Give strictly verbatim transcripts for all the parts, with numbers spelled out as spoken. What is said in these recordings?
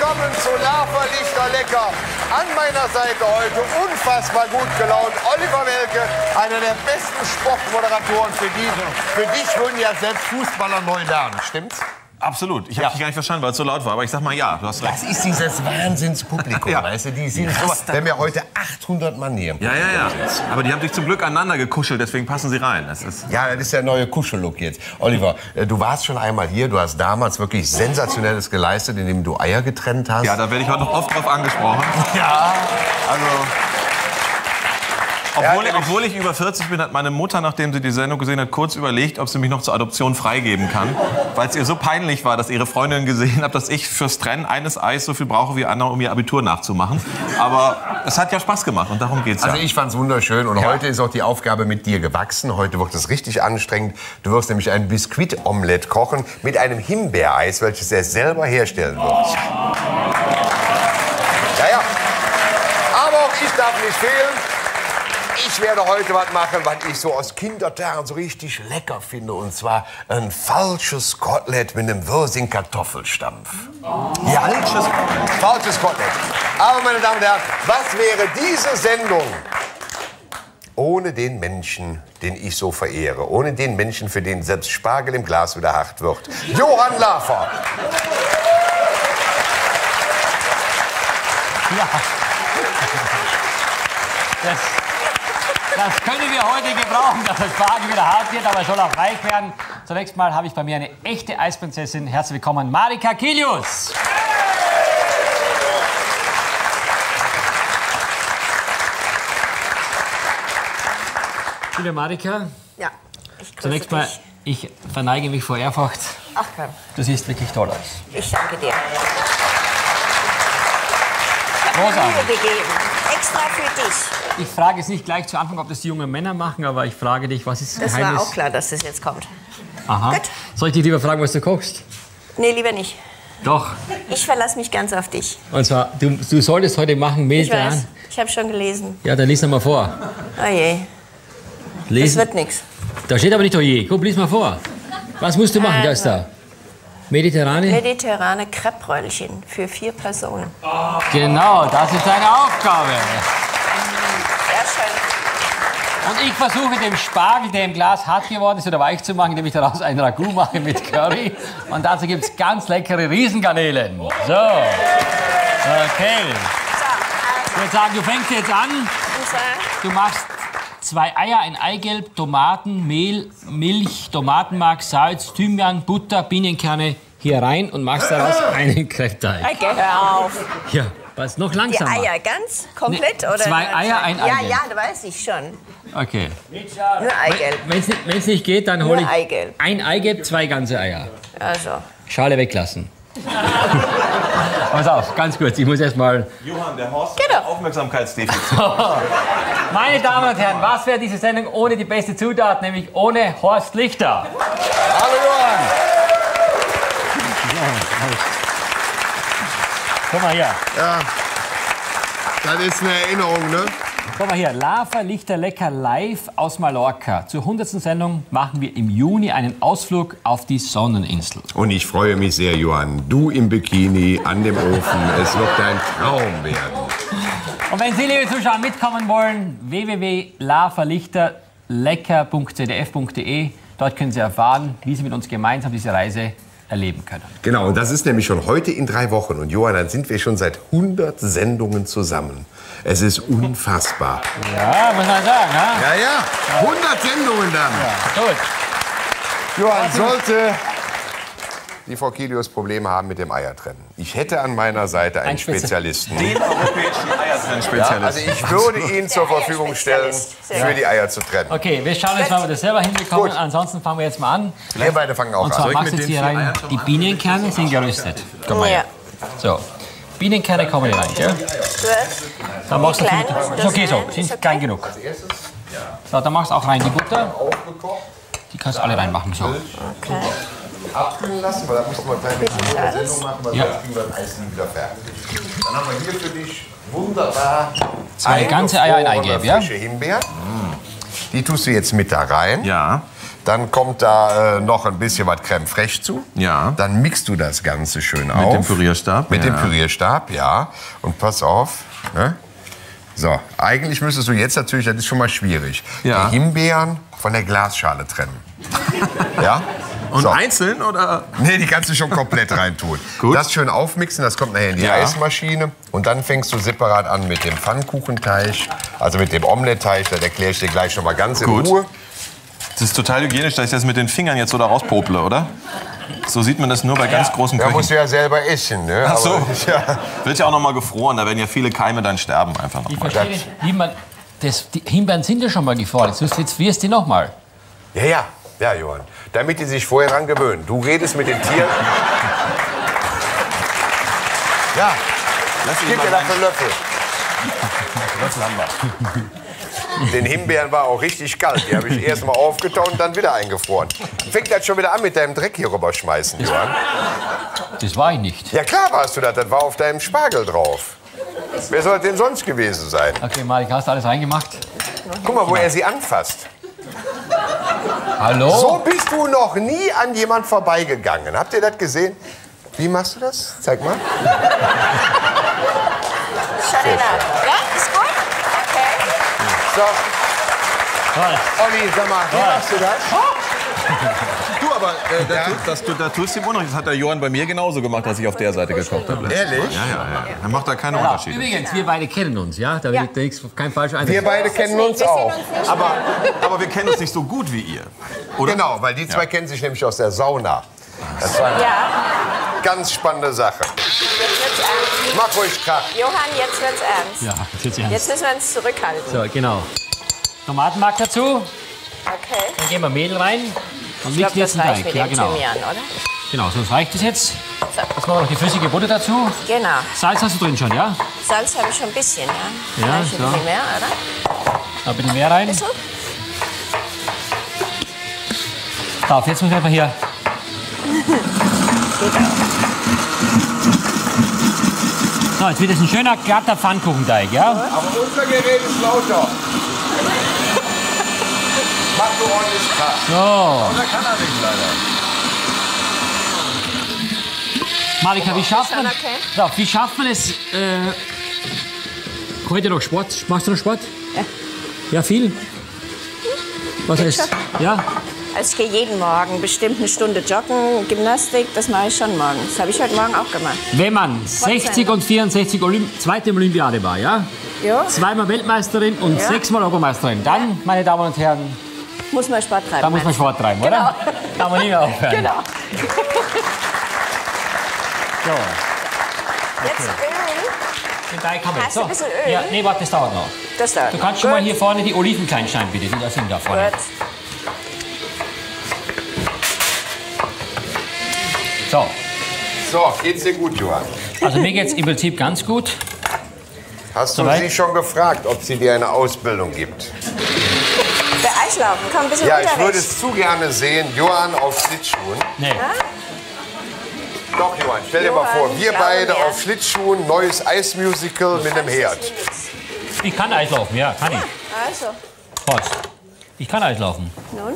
Abend zu Lava Lichter Lecker. An meiner Seite heute unfassbar gut gelaunt Oliver Welke, einer der besten Sportmoderatoren für die. Für dich würden ja selbst Fußballer neu lernen, stimmt's? Absolut. Ich habe Ja. dich gar nicht verstanden, weil es so laut war. Aber ich sag mal ja, du hast recht. Das ist dieses Wahnsinnspublikum, Ja. weißt du? Die sind so, wir haben ja heute achthundert Mann hier. Ja, ja, ja. Aber die haben sich zum Glück aneinander gekuschelt, deswegen passen sie rein. Das ist Ja, das ist der neue Kuschellook jetzt. Oliver, äh, du warst schon einmal hier. Du hast damals wirklich Sensationelles geleistet, indem du Eier getrennt hast. ja, da werde ich heute noch oft drauf angesprochen. ja. Also, obwohl, ich, obwohl ich über vierzig bin, hat meine Mutter, nachdem sie die Sendung gesehen hat, kurz überlegt, ob sie mich noch zur Adoption freigeben kann. Weil es ihr so peinlich war, dass ihre Freundin gesehen hat, dass ich fürs Trennen eines Eis so viel brauche wie andere, um ihr Abitur nachzumachen. Aber es hat ja Spaß gemacht und darum geht's ja. Also ich fand's wunderschön und Ja. heute ist auch die Aufgabe mit dir gewachsen. Heute wird es richtig anstrengend. Du wirst nämlich ein Biskuit-Omelett kochen mit einem Himbeereis, welches er selber herstellen wird. Ja, ja. Aber auch ich darf nicht fehlen. Ich werde heute was machen, was ich so aus Kindertagen so richtig lecker finde. Und zwar ein falsches Kotelett mit einem Würsing Kartoffelstampf. Ja, falsches, falsches Kotelett. Aber, meine Damen und Herren, was wäre diese Sendung ohne den Menschen, den ich so verehre? Ohne den Menschen, für den selbst Spargel im Glas wieder hart wird. Johann Lafer. Ja. Das, das können wir heute gebrauchen, dass das Spargel wieder hart wird, aber es soll auch weich werden. Zunächst mal habe ich bei mir eine echte Eisprinzessin. Herzlich willkommen, Marika Kilius. Liebe Marika, Ja, ich grüße zunächst mal, dich. ich verneige mich vor Ehrfurcht. Ach komm, Du siehst wirklich toll aus. ich danke dir. Großartig. Mühe gegeben. Extra für dich. Ich frage jetzt nicht gleich zu Anfang, ob das die jungen Männer machen, aber ich frage dich, was ist das Das Geheimnis? war auch klar, dass das jetzt kommt. Aha. Gut. Soll ich dich lieber fragen, was du kochst? Nee, lieber nicht. Doch. Ich verlasse mich ganz auf dich. Und zwar, du, du solltest heute machen Ich mediterran. weiß, ich habe schon gelesen. Ja, dann lies noch mal vor. Oh je, das Lesen. wird nichts. Da steht aber nicht oh je. Guck, lies mal vor. Was musst du machen, da ist da? Mediterrane? Mediterrane Crêperöllchen für vier Personen. Genau, das ist deine Aufgabe. Sehr schön. Und ich versuche den Spargel, der im Glas hart geworden ist, oder weich zu machen, indem ich daraus ein Ragout mache mit Curry. Und dazu gibt es ganz leckere Riesengarnelen. So. Okay. Ich würde sagen, du fängst jetzt an. Und zwar, Du machst zwei Eier, ein Eigelb, Tomaten, Mehl, Milch, Tomatenmark, Salz, Thymian, Butter, Pinienkerne hier rein und machst daraus einen Crepe-Teig. okay, hör auf. Ja, was noch Die langsamer. Eier ganz komplett, Nee, oder? zwei Eier, ein Ja, Eigelb. ja, das weiß ich schon. Okay. Nur Eigelb. Wenn es nicht, wenn's nicht geht, dann hole ich Nur Eigelb. ein Eigelb, zwei ganze Eier. Also, Schale weglassen. Pass auf, ganz kurz, ich muss erst mal... Johann, der Horst Genau. hat Aufmerksamkeitsdefizit. Meine Damen und Herren, was wäre diese Sendung ohne die beste Zutat, nämlich ohne Horst Lichter? Hallo Johann. Guck mal hier. Ja, das ist eine Erinnerung, ne? Guck mal hier, Lava Lichter Lecker live aus Mallorca. Zur hundertsten Sendung machen wir im Juni einen Ausflug auf die Sonneninsel. Und ich freue mich sehr, Johann. Du im Bikini an dem Ofen. Es wird dein Traum werden. Und wenn Sie, liebe Zuschauer, mitkommen wollen, w w w punkt lava lichter lecker punkt c d f punkt d e. Dort können Sie erfahren, wie Sie mit uns gemeinsam diese Reise erleben können. Genau, und das ist nämlich schon heute in drei Wochen. Und Johann, dann sind wir schon seit hundert Sendungen zusammen. Es ist unfassbar. Ja, muss man sagen, ja? Ja, ja, hundert Sendungen dann. Gut. Johann, sollte die Frau Kilius Probleme haben mit dem Eiertrennen. Ich hätte an meiner Seite einen Ein Spezi- Spezialisten. Den europäischen Ja, Eiertrennspezialist. also ich würde ihn zur Verfügung stellen, Eierspezialist. für die Eier zu trennen. Okay, wir schauen jetzt mal, ob wir das selber hinbekommen. Gut. Ansonsten fangen wir jetzt mal an. Wir beide fangen auch Und an. zwar ich machst du mit jetzt den hier vier rein, Eiern schon die mal Pinienkerne sind geröstet. Komm mal ja. her. So, Pinienkerne kommen hier rein, gell? Gut. Dann machst du klein viel- müssen ist das okay so, sein? sind Ist okay? klein genug. So, dann machst du auch rein die Butter. Die kannst du alle reinmachen, so. Okay. Abkühlen lassen, weil da muss man eine kleine Salz. Sendung machen, weil Ja. sonst kriegen wir das Eis nie wieder fertig. Dann haben wir hier für dich wunderbar Zwei ganze Eier in eingefrorene Eigelb, ja? frische Himbeer. Die tust du jetzt mit da rein. Ja. Dann kommt da äh, noch ein bisschen was Crème fraiche zu. Ja. Dann mixt du das Ganze schön auf. Mit dem Pürierstab? Mit ja. dem Pürierstab, ja. Und pass auf. Ne? So, eigentlich müsstest du jetzt natürlich, das ist schon mal schwierig, Ja. die Himbeeren von der Glasschale trennen. Ja? Und So. einzeln oder? Nee, die kannst du schon komplett reintun. Gut. Das schön aufmixen, das kommt nachher in die Ja. Eismaschine. Und dann fängst du separat an mit dem Pfannkuchenteig, also mit dem Omelette-Teig. Das erkläre ich dir gleich noch mal ganz in Gut. Ruhe. Das ist total hygienisch, dass ich das mit den Fingern jetzt so da rauspople, oder? So sieht man das nur bei ganz großen Da Köchen. musst du ja selber essen, ne? Ach so. Aber, ja. Wird ja auch noch mal gefroren, da werden ja viele Keime dann sterben einfach noch Ich mal. verstehe nicht, wie man. Das, die Himbeeren sind ja schon mal gefroren. Jetzt, jetzt wirst du die noch mal. ja, ja, ja, Johann. Damit die sich vorher dran gewöhnen. Du redest mit den Tieren. Ja, Lass ihn gib mal dir rein. dafür Löffel. Löffel haben wir. Den Himbeeren war auch richtig kalt. Die habe ich erst mal aufgetaut und dann wieder eingefroren. Fängt das schon wieder an mit deinem Dreck hier rüberschmeißen, Johann? Das war ich nicht. Ja, klar warst du das. Das war auf deinem Spargel drauf. Wer soll das denn sonst gewesen sein? Okay, Marek, hast du alles reingemacht? Guck mal, wo er sie anfasst. Hallo? So bist du noch nie an jemand vorbeigegangen. Habt ihr das gesehen? Wie machst du das? Zeig mal. Shut it up. Ja, ist gut? Okay. So, Toll. Olli, sag mal, wie machst du das? Du, aber äh, da, tu, das, du, da tust du ihm Unrecht. Das hat der Johann bei mir genauso gemacht, als ich auf der Seite gekocht habe. Ehrlich? Ja, ja, ja. Er macht da keine Ja. Unterschiede. Übrigens, wir beide kennen uns, ja? Da will Ja. ich da nichts- kein falscher Eindruck. Wir beide kennen Wir uns sehen auch. uns nicht. Aber, aber wir kennen uns nicht so gut wie ihr. Oder? Genau, weil die zwei kennen sich nämlich aus der Sauna. Das war eine Ja, ganz spannende Sache. jetzt wird's ernst. Mach ruhig Krach. Johann, jetzt wird's ernst. Ja, jetzt wird's ernst. Jetzt müssen wir uns zurückhalten. So, genau. Tomatenmark dazu. Okay. Dann geben wir Mehl rein. Und Ich glaube, mixen jetzt das den reicht Teig. mit Ja, dem genau. Thymian, oder? Genau, sonst reicht es jetzt. Jetzt machen wir noch die flüssige Butter dazu. Genau. Salz hast du drin schon, ja? Salz habe ich schon ein bisschen, ja? Ja, Vielleicht so. ein bisschen mehr, oder? Da ein bisschen mehr rein. So? So, jetzt müssen wir einfach hier. Geht auch. So, jetzt wird es ein schöner, glatter Pfannkuchenteig, ja? Aber unser Gerät ist lauter. Mach du ordentlich Krach. So. Da kann er nicht leider. Marika, wie schafft man, Schon okay. so, wie schafft man es, äh, heute noch Sport? Machst du noch Sport? Ja. Ja, viel? Was ist? Ja? Also ich gehe jeden Morgen bestimmt eine Stunde joggen, Gymnastik, das mache ich schon morgens. Das habe ich heute Morgen auch gemacht. Wenn man sechzig und vierundsechzig Olymp zweite Olympiade war, ja? Ja, Zweimal Weltmeisterin und Ja. sechsmal Europameisterin. Dann, meine Damen und Herren, muss man Sport treiben. da muss man Sport treiben, oder? Kann man nicht mehr aufhören. Genau. So, Jetzt Öl, den Teig haben wir. Hast du So. ein bisschen Öl? Ja, nee, warte, das dauert noch. das dauert. Du kannst schon mal hier vorne die Oliven klein schneiden, bitte. Die da sind da vorne. Gut. So, So, geht's dir gut, Johann? also mir geht's im Prinzip ganz gut. Hast du Soweit? sie schon gefragt, ob sie dir eine Ausbildung gibt? Der Eislaufen, komm ein bisschen Ja, ich Unterricht. würde es zu gerne sehen, Johann auf Schlittschuhen. Nee. Doch, Johann, stell dir mal Johann, vor, wir glaube beide mir. auf Schlittschuhen, neues Eismusical mit einem Herd. Ich kann Eislaufen, ja, kann ich. Also, Prost. Ich kann Eislaufen. nun.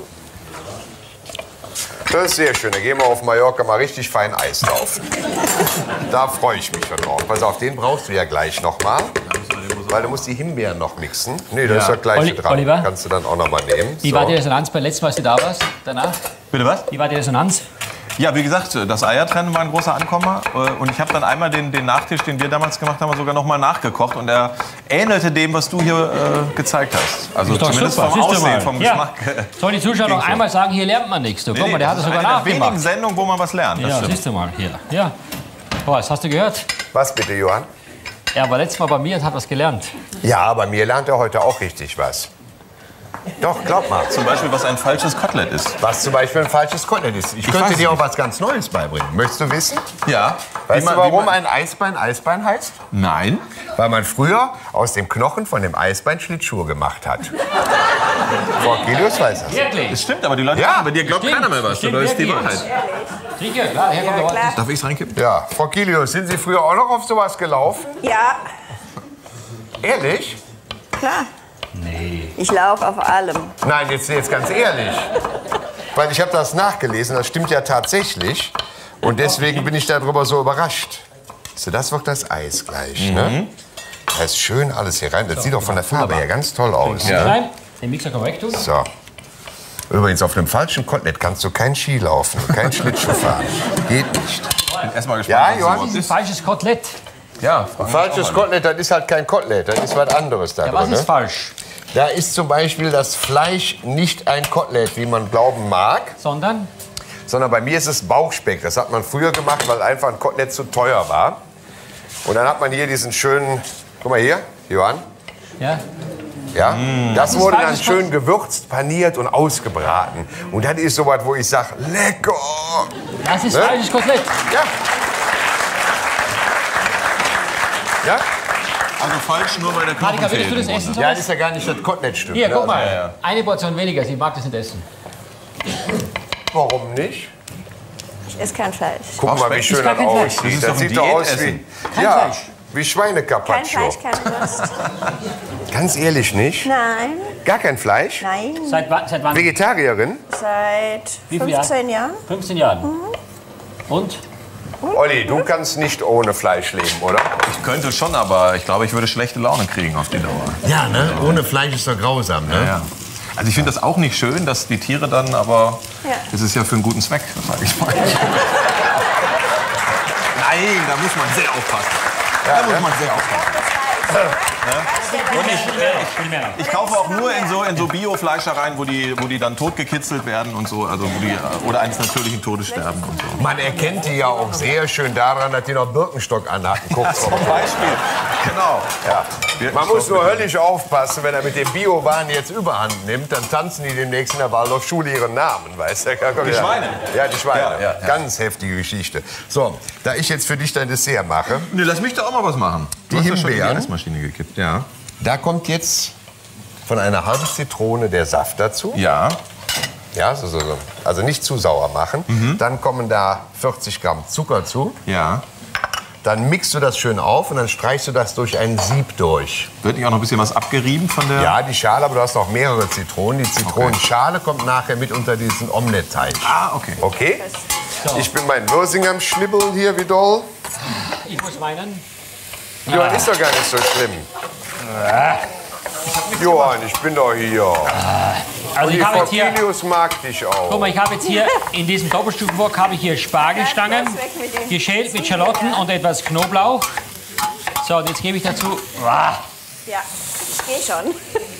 Das ist sehr schön. Da gehen wir auf Mallorca mal richtig fein Eis laufen. Da freue ich mich schon drauf. Pass auf, den brauchst du ja gleich noch mal. Weil du musst die Himbeeren noch mixen. Nee, da ist das gleiche Oli- dran. Oliver? Kannst du dann auch noch mal nehmen. Wie So. war die Resonanz beim letzten Mal, als du da warst? Danach? Bitte was? Wie war die Resonanz? Ja, wie gesagt, das Eiertrennen war ein großer Ankommer. Und ich habe dann einmal den, den Nachtisch, den wir damals gemacht haben, sogar noch mal nachgekocht. Und er ähnelte dem, was du hier äh, gezeigt hast. Also Ist doch zumindest super, vom siehst du Aussehen, mal. vom Ja. Geschmack. Soll die Zuschauer noch Ging so. einmal sagen, hier lernt man nichts. Du, guck mal, der hat das ist sogar eine der wenigen nachgemacht. Sendungen, wo man was lernt. Das Ja, stimmt. siehst du mal hier. Ja. Was, hast du gehört? Was bitte, Johann? Er war letztes Mal bei mir und hat was gelernt. Ja, bei mir lernt er heute auch richtig was. Doch, glaub mal. Zum Beispiel, was ein falsches Kotelett ist. Was zum Beispiel ein falsches Kotelett ist. Ich, weiß könnte es dir auch nicht. was ganz Neues beibringen. Möchtest du wissen? Ja. Weißt Wie man- du, warum wie man- ein Eisbein Eisbein heißt? Nein. Weil man früher aus dem Knochen von dem Eisbein Schlittschuhe gemacht hat. Forgelius weiß das. Wirklich? Das stimmt, aber die Leute, Ja. bei dir glaubt Stimmt, keiner mehr was. stimmt Das ist die wirklich. Wahrheit. Sicher, klar, her kommt der Ort. klar. Darf ich es reinkippen? Ja, Frau Kilius, sind Sie früher auch noch auf sowas gelaufen? Ja, Ehrlich? klar. Ich laufe auf allem. Nein, jetzt, jetzt ganz ehrlich. Weil ich habe das nachgelesen, das stimmt ja tatsächlich. Und deswegen bin ich darüber so überrascht. So, das wird das Eis gleich. Mhm. Ne? Da ist schön alles hier rein. Das sieht doch von der Farbe her ganz toll aus. Ja. Ne? Den Mixer korrekt tun. So. Übrigens, auf einem falschen Kotelett kannst du kein Ski laufen, kein Schlittschuh fahren. Geht nicht. Ich bin erstmal gespannt, Ja, was Johann? sowas Ein ist. falsches Kotelett. Ja, Ein falsches Kotelett, das ist halt kein Kotelett, das ist was anderes da Ja, was drin. ist Ne? falsch? Da ist zum Beispiel das Fleisch nicht ein Kotelett, wie man glauben mag, Sondern? sondern bei mir ist es Bauchspeck. Das hat man früher gemacht, weil einfach ein Kotelett zu teuer war. Und dann hat man hier diesen schönen, guck mal hier, Johann. Ja. Ja, das ist wurde dann falsches schön gewürzt, paniert und ausgebraten. Und das ist sowas, wo ich sage, lecker. Das ist Ne? falsches Kotelett. Ja. Ja? Also falsch nur, weil der Knochen Marika, würdest fehlt. du das im essen? Grunde. Ja, das ist ja gar nicht das Kotelettstück. Hier, ne? guck mal. Ja, ja. Eine Portion weniger. Sie mag das nicht essen. Warum nicht? Ich esse kein Fleisch. Guck mal, wie Ist schön gar das kein Fleisch. aussieht. Das ist Das doch ein sieht doch aus wie, Diätessen. Kein ja, Fleisch. wie Kein Schweinecarpaccio. Fleisch, keine Wurst. Ganz ehrlich nicht? Nein, Gar kein Fleisch? nein. Seit, wa- seit wann? Vegetarierin? Seit Wie viel Jahren? fünfzehn Jahren. fünfzehn Jahren. Und? Olli, du kannst nicht ohne Fleisch leben, oder? Ich könnte schon, aber ich glaube, ich würde schlechte Laune kriegen auf die Dauer. Ja, ne? Ohne Fleisch ist doch grausam, ne? Ja. Also ich finde das auch nicht schön, dass die Tiere dann, aber Ja. es ist ja für einen guten Zweck, sag ich mal. Nein, da muss man sehr aufpassen. Da muss man sehr aufpassen. Und ich, ich kaufe auch nur in so, in so Bio-Fleischereien, wo die, wo die dann totgekitzelt werden und so, also wo die, oder eines natürlichen Todes sterben und so. Man erkennt die ja auch sehr schön daran, dass die noch Birkenstock anhatten. Guckt Zum Beispiel. Genau. Ja. Man muss nur höllisch aufpassen, wenn er mit dem Bio-Wahn jetzt Überhand nimmt, dann tanzen die demnächst in der Waldorfschule ihren Namen, weißt du? Die Schweine? Ja, die Schweine. Ja, ja, ja. Ganz heftige Geschichte. So, da ich jetzt für dich dein Dessert mache, Nee, lass mich doch auch mal was machen. Du Die hast ja schon in die Himbeeren? Eismaschine gekippt, ja. da kommt jetzt von einer halben Zitrone der Saft dazu. Ja. Ja, so, so, so. Also nicht zu sauer machen. Dann kommen da vierzig Gramm Zucker zu. Ja. Dann mixt du das schön auf und dann streichst du das durch ein Sieb durch. Wird nicht auch noch ein bisschen was abgerieben von der... Ja, die Schale, aber du hast noch mehrere Zitronen. Die Zitronenschale kommt nachher mit unter diesen Omelette-Teig. Ah, okay. Okay? Ich bin mein Würsing am Schnibbeln hier, wie doll. Ich muss weinen. Ja, ist doch gar nicht so schlimm. Johann, ich bin doch hier. Also Die ich habe Frau jetzt hier, Kilius mag dich auch. guck mal, ich habe jetzt hier in diesem Doppelstückwok habe ich hier Spargelstangen, Ja, weg mit dem- geschält mit Schalotten und etwas Knoblauch. So, und jetzt gebe ich dazu. Ah, Ja, ich gehe schon.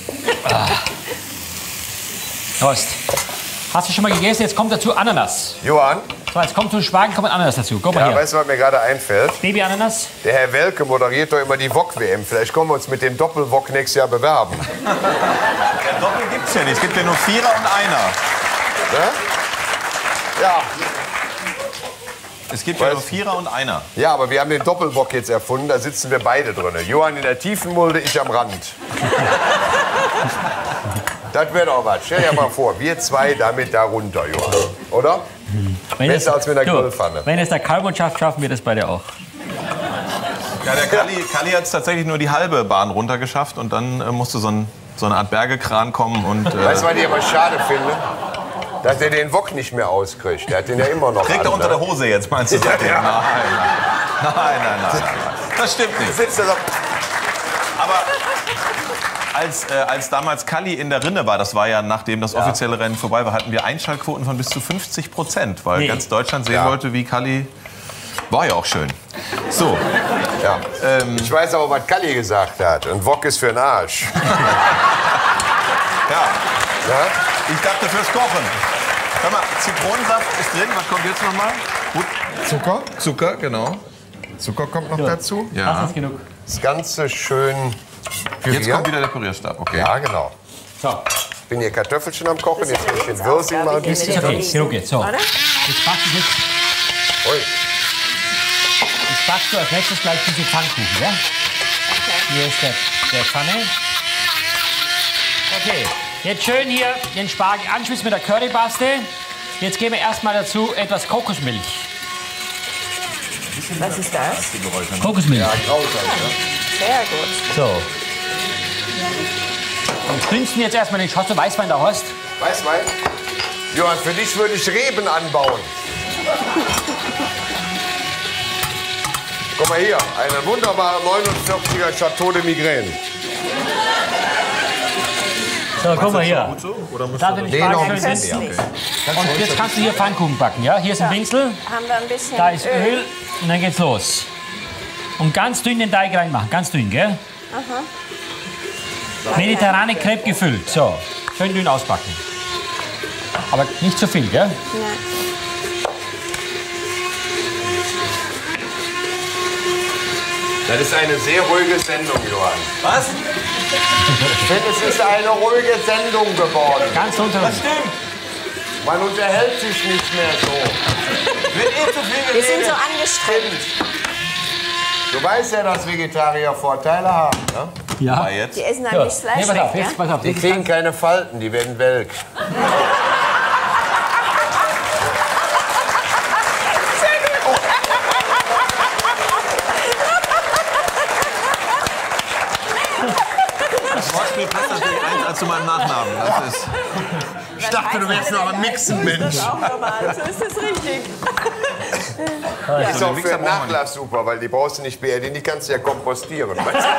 Prost. Hast du schon mal gegessen? Jetzt kommt dazu Ananas. Johann, So, jetzt kommt zum Spargel kommt Ananas dazu. Guck mal ja, hier. weißt du, was mir gerade einfällt? Baby-Ananas. Der Herr Welke moderiert doch immer die Wok-W M. Vielleicht können wir uns mit dem Doppel-Wok nächstes Jahr bewerben. Ja, Doppel gibt's ja nicht. Es gibt ja nur Vierer und Einer. Ne? Ja. Es gibt ja Weiß- nur Vierer und Einer. Ja, aber wir haben den Doppelbock jetzt erfunden, da sitzen wir beide drin. Johann in der tiefen Mulde, ich am Rand. Das wäre doch was. Stell dir mal vor, wir zwei damit da runter, Johann. Oder? Wenn Besser es- als mit der du, Grillpfanne. Wenn es der Kalbund schafft, schaffen wir das beide auch. Ja, der Kalli, Kalli hat es tatsächlich nur die halbe Bahn runtergeschafft und dann äh, musste so, ein, so eine Art Bergekran kommen und... Äh, Weißt du, was ich aber schade finde? Dass er den Wok nicht mehr auskriegt. Der hat den ja immer noch Kriegt an, er unter ne? der Hose jetzt, meinst du? Ja, seitdem? ja. Nein, nein, nein, nein, nein. Das stimmt nicht. Sitzt er so, Aber als, äh, als damals Kalli in der Rinne war, das war ja nachdem das offizielle Rennen vorbei war, hatten wir Einschaltquoten von bis zu fünfzig Prozent, weil Nee. ganz Deutschland sehen Ja. wollte, wie Kalli... War ja auch schön. So, ja. Ich weiß aber, was Kalli gesagt hat. Ein Wok ist für den Arsch. ja, Ja? ich dachte fürs Kochen. Hör mal, Zitronensaft ist drin. Was kommt jetzt nochmal? Gut. Zucker? Zucker, genau. Zucker kommt noch dazu. Das Ja. ist genug. Das Ganze schön pürieren. Jetzt kommt wieder der Pürierstab. Okay. Ja, genau. So, Ich bin hier Kartoffelchen am Kochen. Das ist Jetzt eine muss ich den Würsing mal ein Lebensaufgabe, bisschen. die okay, genug jetzt. So. Oder? Jetzt backst du, jetzt, Ui. jetzt backst du als nächstes gleich diese Pfannkuchen, ja? Hier ist der, der Pfanne. Okay, jetzt schön hier den Spargel anschweißen mit der Currypaste. Jetzt geben wir erstmal dazu etwas Kokosmilch. Was ist das? Kokosmilch. Sehr gut. So. Und dünsten jetzt erstmal den Schoss, du Weißwein da hast. Weißwein? Johann, für dich würde ich Reben anbauen. Guck mal hier, eine wunderbare neunundvierziger Chateau de Migraine. So, guck mal hier. Da die Nee, noch ein Spargel bisschen sind. mehr. Köstlich. Und jetzt kannst du hier Pfannkuchen backen, ja? Hier ist ein Pinsel, Haben wir ein bisschen da ist Öl und dann geht's los. Und ganz dünn den Teig reinmachen, ganz dünn, gell? Aha. Mediterrane Crepe gefüllt, so. Schön dünn ausbacken. Aber nicht zu viel, gell? Nein. Das ist eine sehr ruhige Sendung, Johann. Was? Ich finde, es ist eine ruhige Sendung geworden. Ganz unter. Das stimmt. Man unterhält sich nicht mehr so. Wird eh zu viel Wir sind geredet. so angestrengt. Du weißt ja, dass Vegetarier Vorteile haben. Ne? Ja. Ah, jetzt. Die essen Ja. eigentlich Fleisch Nee, pass auf, weg, jetzt, ja? pass auf. Die kriegen keine Falten, die werden welk. Das Wortspiel passt natürlich eins als zu meinem Nachnamen. Das ist Ich dachte, du wärst noch ein Mixen-Mensch. Auch normal, so ist das richtig. Ist auch für den Nachlass super, weil die brauchst du nicht beerdigen, die kannst du ja kompostieren.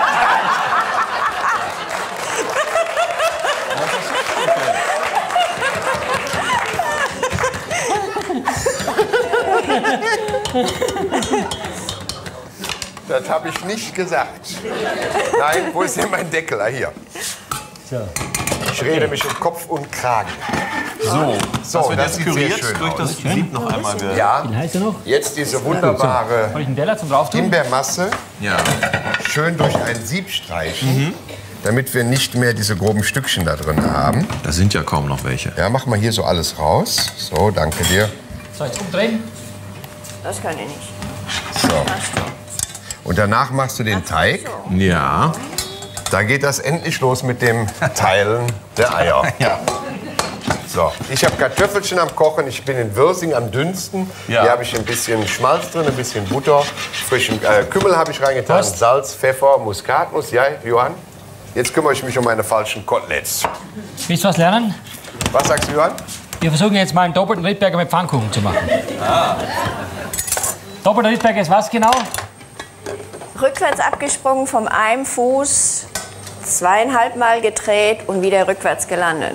Das habe ich nicht gesagt. Nein, wo ist denn mein Deckel? Ah, hier. So. Ich rede mich um Kopf und Kragen. so. So, Das wird das jetzt sieht sehr kuriert schön durch aus. das Sieb noch einmal. Ge Ja, Wie heißt er noch? jetzt diese wunderbare Habe ich einen Teller zum Drauftun? Himbeermasse ja. schön durch ein Sieb streichen, damit wir nicht mehr diese groben Stückchen da drin haben. Da sind ja kaum noch welche. Ja, mach mal hier so alles raus. So, danke dir. So, jetzt umdrehen. Das kann ich nicht. So. Und danach machst du den Teig. Ja. Da geht das endlich los mit dem Teilen der Eier. Ja. So, ich habe Kartoffelchen am Kochen, ich bin in Würsing am dünsten. Ja. Hier habe ich ein bisschen Schmalz drin, ein bisschen Butter, frischen äh, Kümmel habe ich reingetan, Was? Salz, Pfeffer, Muskatnuss. Ja, Johann? Jetzt kümmere ich mich um meine falschen Koteletts. Willst du was lernen? Was sagst du, Johann? Wir versuchen jetzt mal einen doppelten Rittberger mit Pfannkuchen zu machen. Ah. Doppelter Rittberger ist was genau? Rückwärts abgesprungen vom einen Fuß, zweieinhalb Mal gedreht und wieder rückwärts gelandet.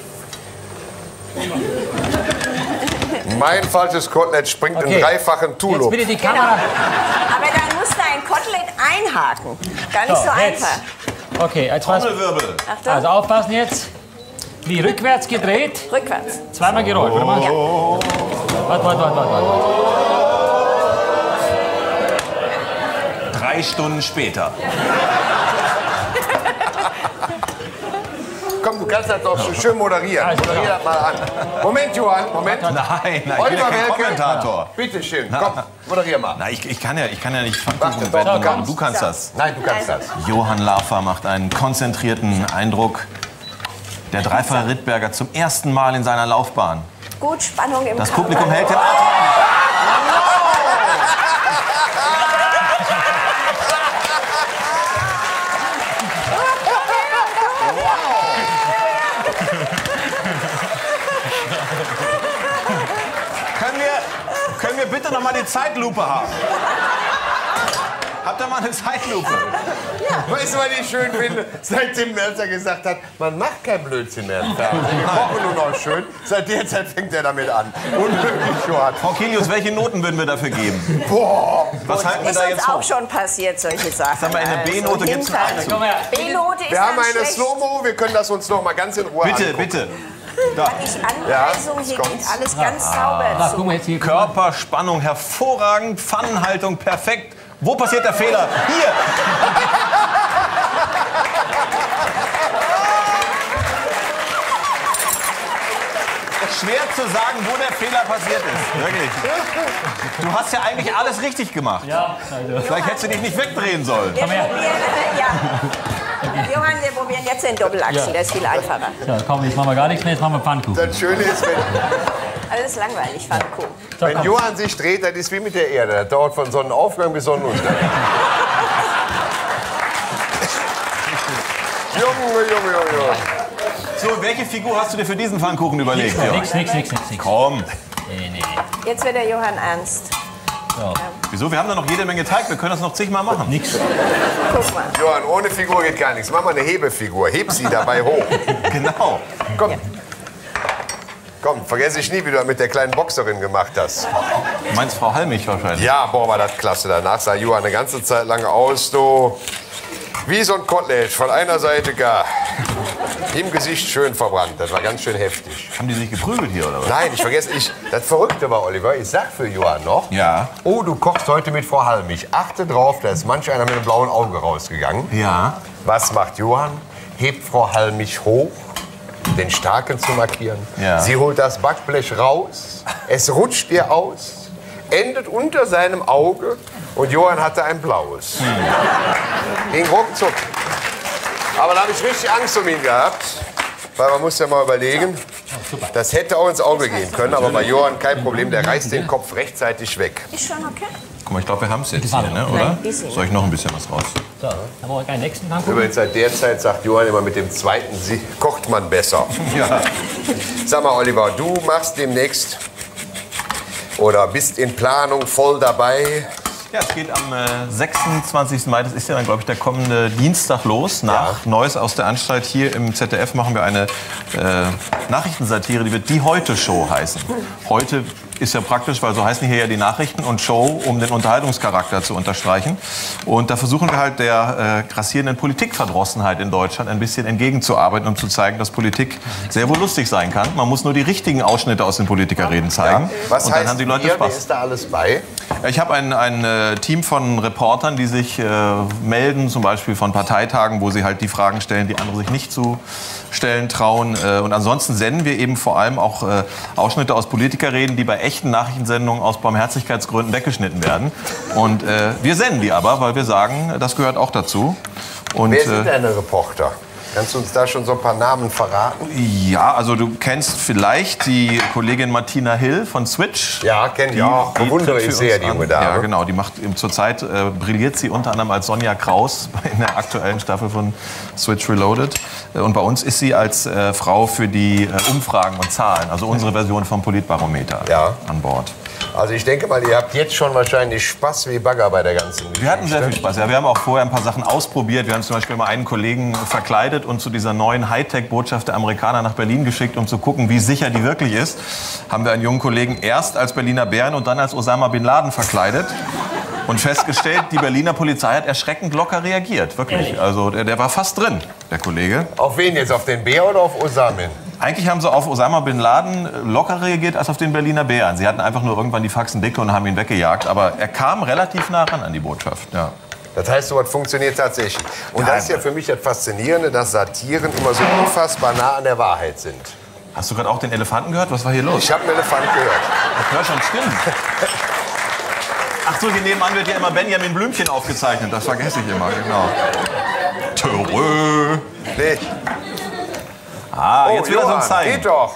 Mein falsches Kotelett springt Okay. in dreifachen Jetzt Tulip. bitte die Genau. Kamera. Aber dann musst du ein Kotelett einhaken. Gar nicht so, So, jetzt. einfach. Okay, jetzt was. Trommelwirbel. Achtung, Also aufpassen jetzt. Wie rückwärts gedreht, rückwärts. zweimal gerollt. Warte mal. Ja. Warte, warte, warte, warte, warte. Drei Stunden später. Komm, du kannst das doch schön moderieren. Alles klar. Moderier das mal an. Moment, Johann, Moment. Nein, nein, ich bin ja Oliver kein Welke. Kommentator. Bitte schön, komm, moderier mal. Na, ich, ich, kann ja, ich kann ja nicht Warte, Pfannkuchen doch, betten. du kannst. Du kannst das. Nein, du kannst das. Johann Lafer macht einen konzentrierten Eindruck. Der dreifache Rittberger zum ersten Mal in seiner Laufbahn. Gut, Spannung im Das Körper. Publikum hält den Atem. Können wir, können wir bitte noch mal die Zeitlupe haben? Habt ihr mal eine Zeitlupe? Weißt du, was ich schön finde? Seit Tim Melzer gesagt hat, man macht kein Blödsinn mehr im Fernsehen. Wir kochen nur noch schön. Seit der Zeit fängt er damit an. Unmöglich, Johann. Frau Kilius, welche Noten würden wir dafür geben? Boah. Was halten wir Ist da uns jetzt auch hoch? schon passiert, solche Sachen. Sag mal, in der B-Note gibt's einen Hinter- Einzug. Komm her. B-Note ist Wir haben dann eine schlecht. Slow-Mo, wir können das uns noch mal ganz in Ruhe Bitte, angucken. bitte. Ich Ja, Anweisung, jetzt hier kommt's. geht alles ganz sauber Na, zu. guck mal jetzt hier. Körperspannung hervorragend, Pfannenhaltung perfekt. Wo passiert der Fehler? Hier! Schwer zu sagen, wo der Fehler passiert ist. Wirklich. Du hast ja eigentlich alles richtig gemacht. Ja, also. Vielleicht hättest du dich nicht wegdrehen sollen. Wir her. probieren, ja. Johann, wir probieren jetzt den Doppelachsen, Ja. der ist viel einfacher. So, komm, jetzt machen wir gar nichts mehr, jetzt machen wir Pfannkuchen. Das Schöne ist, wenn, Alles langweilig, Pfannkuchen. So, wenn komm. Johann sich dreht, das ist wie mit der Erde. Das dauert von Sonnenaufgang bis Sonnenuntergang. Junge, Junge, Junge, Junge. So, welche Figur hast du dir für diesen Pfannkuchen überlegt? Johann? Nix, nix, nix, nix, nix. Komm. Nee, nee. Jetzt wird der Johann ernst. So. Wieso? Wir haben da noch jede Menge Teig. Wir können das noch zigmal machen. Nix. Guck mal. Johann, ohne Figur geht gar nichts. Mach mal eine Hebefigur. Heb sie dabei hoch. Genau. Komm. Komm, vergesse ich nie, wie du das mit der kleinen Boxerin gemacht hast. Du meinst Frau Halmich wahrscheinlich? Ja, boah, war das klasse. Danach sah Johann eine ganze Zeit lang aus, du, wie so ein Kotelett. Von einer Seite gar im Gesicht schön verbrannt. Das war ganz schön heftig. Haben die sich geprügelt hier, oder was? Nein, ich vergesse, ich, das Verrückte war, Oliver, ich sag für Johann noch, Ja. oh, du kochst heute mit Frau Halmich. Achte drauf, da ist manch einer mit einem blauen Auge rausgegangen. Ja. Was macht Johann? Hebt Frau Halmich hoch, den Starken zu markieren. Ja. Sie holt das Backblech raus, es rutscht ihr aus, endet unter seinem Auge und Johann hatte ein blaues. Hm. Ging ruckzuck. Aber da habe ich richtig Angst um ihn gehabt, weil man muss ja mal überlegen, das hätte auch ins Auge gehen können, aber bei Johann kein Problem, der reißt den Kopf rechtzeitig weg. Ist schon okay? Guck mal, ich glaube, wir haben es jetzt hier, ne, oder? Nein, bisschen. Soll ich noch ein bisschen was raus? So, haben wir auch einen nächsten Pfannkuchen? Übrigens seit der Zeit sagt Johann immer, mit dem zweiten Sie kocht man besser. Ja. Sag mal, Oliver, du machst demnächst oder bist in Planung voll dabei. Ja, es geht am äh, sechsundzwanzigsten Mai, das ist ja dann, glaube ich, der kommende Dienstag los. Nach Neues aus der Anstalt hier im Z D F machen wir eine äh, Nachrichtensatire, die wird Die Heute-Show heißen. Heute ist ja praktisch, weil so heißen hier ja die Nachrichten und Show, um den Unterhaltungscharakter zu unterstreichen. Und da versuchen wir halt der äh, grassierenden Politikverdrossenheit in Deutschland ein bisschen entgegenzuarbeiten, um zu zeigen, dass Politik sehr wohl lustig sein kann. Man muss nur die richtigen Ausschnitte aus den Politikerreden zeigen. Was und dann heißt haben die Leute ihr? Spaß. Wer ist da alles bei? Ich habe ein, ein äh, Team von Reportern, die sich äh, melden, zum Beispiel von Parteitagen, wo sie halt die Fragen stellen, die andere sich nicht zu stellen trauen. Äh, und ansonsten senden wir eben vor allem auch äh, Ausschnitte aus Politikerreden, die bei echten Nachrichtensendungen aus Barmherzigkeitsgründen weggeschnitten werden. Und äh, wir senden die aber, weil wir sagen, das gehört auch dazu. Und, Wer sind äh, deine Reporter? Kannst du uns da schon so ein paar Namen verraten? ja, also du kennst vielleicht die Kollegin Martina Hill von Switch. Ja, kenn ich Die- auch. die Bewundere tritt ich für sehr, uns die junge an. Dame. Ja, genau. Die macht eben zurzeit äh, brilliert sie unter anderem als Sonja Kraus in der aktuellen Staffel von Switch Reloaded. Äh, Und bei uns ist sie als äh, Frau für die äh, Umfragen und Zahlen, also unsere Version vom Politbarometer, Ja. an Bord. Also ich denke mal, ihr habt jetzt schon wahrscheinlich Spaß wie Bagger bei der ganzen Geschichte. Wir hatten sehr viel Spaß. Ja, wir haben auch vorher ein paar Sachen ausprobiert. Wir haben zum Beispiel mal einen Kollegen verkleidet und zu dieser neuen Hightech-Botschaft der Amerikaner nach Berlin geschickt, um zu gucken, wie sicher die wirklich ist. Haben wir einen jungen Kollegen erst als Berliner Bären und dann als Osama Bin Laden verkleidet. Und festgestellt, die Berliner Polizei hat erschreckend locker reagiert. Wirklich. Also der, der war fast drin, der Kollege. Auf wen jetzt? Auf den Bär oder auf Osamin? Eigentlich haben sie auf Osama Bin Laden locker reagiert als auf den Berliner Bären. Sie hatten einfach nur irgendwann die Faxen dicke und haben ihn weggejagt. Aber er kam relativ nah ran an die Botschaft. Ja. Das heißt, sowas funktioniert tatsächlich. Und das ist ja für mich das Faszinierende, dass Satiren immer so unfassbar nah an der Wahrheit sind. Hast du gerade auch den Elefanten gehört? Was war hier los? Ich habe einen Elefant gehört. Ich höre schon Stimmen. Ach so, hier nebenan wird ja immer Benjamin Blümchen aufgezeichnet. Das vergesse ich immer, genau. Törö. Nee. Ah, jetzt wieder so ein Johann, Zeichen. geht doch.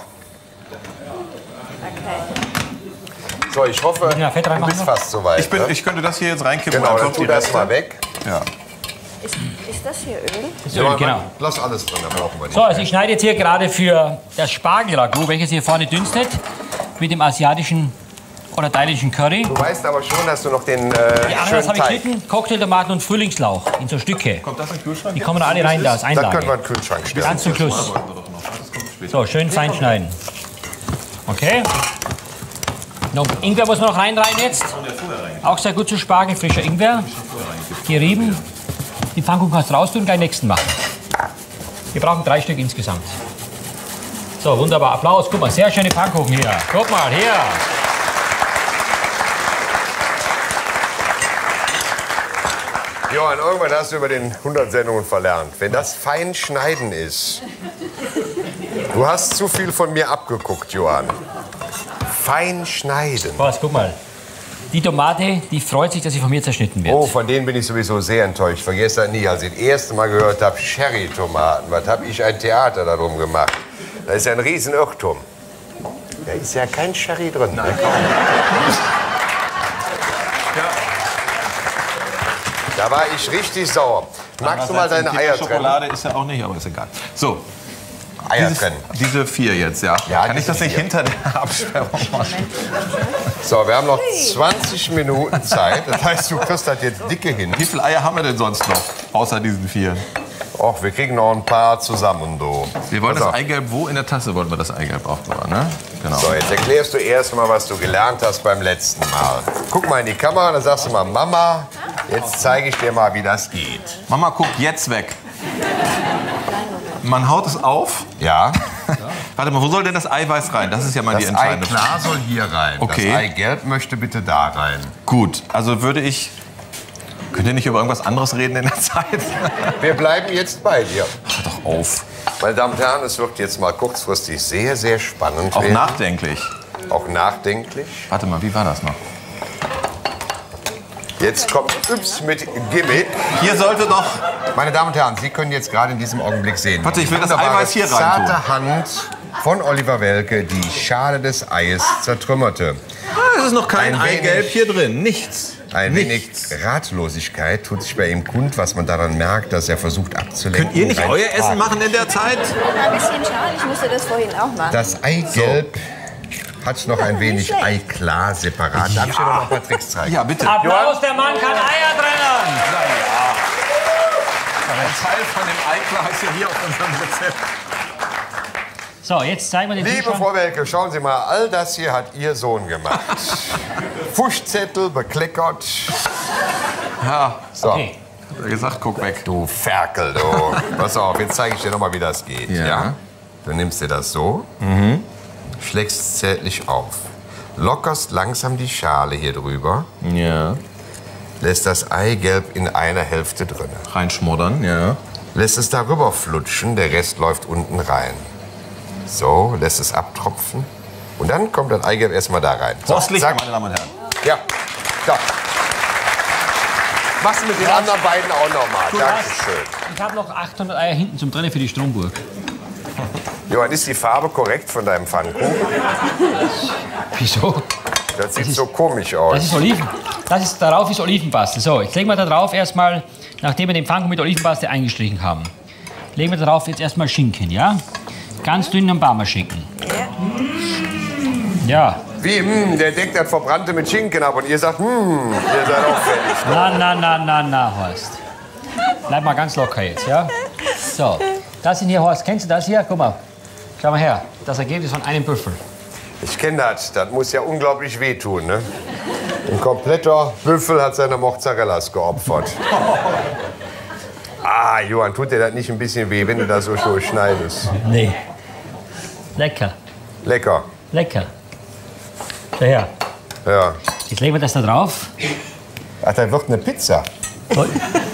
Okay. So, ich hoffe, Ja, Fett du reinmachen bist noch? fast soweit. Ich, bin, ne? ich könnte das hier jetzt reinkippen. Genau, einfach dann tu die das Reste. mal weg. Ja. Ist, ist das hier Öl? Das Öl, genau. Lass alles drin, da brauchen wir nicht. So, also ich schneide jetzt hier gerade für das Spargelragout, welches hier vorne dünstet, mit dem asiatischen oder thailändischen Curry. Du weißt aber schon, dass du noch den äh, Die Ananas schönen habe ich Teig... geschnitten, Cocktailtomaten und Frühlingslauch in so Stücke. Kommt das in den Kühlschrank? Die kommen alle rein da als Das können wir Einlage. in den Kühlschrank stellen. Ganz zum Schluss. So, schön fein schneiden. Okay. Noch Ingwer muss man noch reinreihen jetzt. Auch sehr gut zu Spargel, frischer Ingwer. Gerieben. Die Pfannkuchen kannst du raus tun und gleich den nächsten machen. Wir brauchen drei Stück insgesamt. So, wunderbar. Applaus. Guck mal, sehr schöne Pfannkuchen hier. Guck mal, hier. Johann, irgendwann hast du über den hundert Sendungen verlernt. Wenn das fein schneiden ist. Du hast zu viel von mir abgeguckt, Johann. Fein schneiden. Was, guck mal. Die Tomate, die freut sich, dass sie von mir zerschnitten wird. Oh, von denen bin ich sowieso sehr enttäuscht. Ich vergesse das nie. Als ich das erste Mal gehört habe, Sherry-Tomaten, was habe ich ein Theater darum gemacht? Das ist ja ein Riesenirrtum. Da ist ja kein Sherry drin. Nein. Da war ich richtig sauer. Magst du mal deine Eier trennen? Schokolade ist ja auch nicht, aber ist egal. So, Eier Dieses, drin. diese vier jetzt, ja. Ja, Kann ich das diese nicht vier. hinter der Absperrung machen? So, wir haben noch zwanzig Minuten Zeit. Das heißt, du kriegst das jetzt dicke hin. Wie viele Eier haben wir denn sonst noch, außer diesen vier? Och, wir kriegen noch ein paar zusammen, du. Wir wollen Pass das auf. Eigelb, wo in der Tasse wollen wir das Eigelb aufbewahren, ne? Genau. So, jetzt erklärst du erst mal, was du gelernt hast beim letzten Mal. Guck mal in die Kamera, dann sagst du mal, Mama, jetzt zeige ich dir mal, wie das geht. Mama, guck jetzt weg. Man haut es auf. Ja, Warte mal, wo soll denn das Eiweiß rein? Das ist ja mal die das entscheidende Ei klar soll hier rein. Okay. Das Eigelb möchte bitte da rein. Gut, also würde ich... Könnt ihr nicht über irgendwas anderes reden in der Zeit? Wir bleiben jetzt bei dir. Hör doch auf. Meine Damen und Herren, es wird jetzt mal kurzfristig sehr, sehr spannend Auch werden. nachdenklich. Auch nachdenklich. Warte mal, wie war das noch? Jetzt kommt Yps mit Gimmick. Hier sollte doch... Meine Damen und Herren, Sie können jetzt gerade in diesem Augenblick sehen. Warte, ich will das wunderbare, Eiweiß hier rein tun. zarte Hand von Oliver Welke die Schale des Eies zertrümmerte. Ah, es ist noch kein Ein Eigelb wenig- hier drin. Nichts. Ein Nichts. wenig Ratlosigkeit tut sich bei ihm kund, was man daran merkt, dass er versucht abzulenken. Könnt ihr nicht Rein euer fragen. Essen machen in der Zeit? Ein bisschen schade, ich musste das vorhin auch machen. Das Eigelb hat noch ein wenig schlecht. Eiklar separat. Darf ich dir noch mal ein paar Tricks zeigen? Ja, bitte. Applaus, der Mann kann Eier trennen. Ein Teil von dem Eiklar ist ja hier auf unserem Rezept. So, jetzt zeigen wir den Liebe Zuschauern. Frau Welke, schauen Sie mal, all das hier hat Ihr Sohn gemacht. Fuschzettel, bekleckert. Ja, So, Okay. hat er gesagt, guck weg. du Ferkel, du. Pass auf, jetzt zeige ich dir noch mal, wie das geht. Ja. Ja. Du nimmst dir das so, schlägst es zärtlich auf, lockerst langsam die Schale hier drüber, Ja. lässt das Eigelb in einer Hälfte drin. Reinschmuddern, ja. Lässt es darüber flutschen, der Rest läuft unten rein. So, lässt es abtropfen. Und dann kommt das Eigelb erstmal da rein. So, Horst Lichter, zack. meine Damen und Herren. Ja, so. Machst du mit den anderen beiden auch noch mal. Du Dankeschön. Ich habe noch achthundert Eier hinten zum Trennen für die Stromburg. Johann, ist die Farbe korrekt von deinem Pfannkuchen? Wieso? Das sieht so komisch Das aus. ist Oliven. Das ist, darauf ist Olivenpaste. So, jetzt legen wir da drauf erstmal, nachdem wir den Pfannkuchen mit Olivenpaste eingestrichen haben, legen wir darauf jetzt erstmal Schinken, ja? Ganz dünnen Parmaschinken. Ja. Wie, hm, der deckt das Verbrannte mit Schinken ab und ihr sagt, hm, ihr seid auch fertig. Na, na, na, na, na, Horst. Bleib mal ganz locker jetzt, ja? So, das sind hier, Horst, kennst du das hier? Guck mal, schau mal her. Das Ergebnis von einem Büffel. Ich kenne das. Das muss ja unglaublich wehtun, ne? Ein kompletter Büffel hat seine Mozzarellas geopfert. Ah, Johann, tut dir das nicht ein bisschen weh, wenn du das so schön schneidest? Nee. Lecker, Lecker. lecker. Schau her. Ja. Jetzt legen wir das da drauf. Ach, das wird eine Pizza. Oh,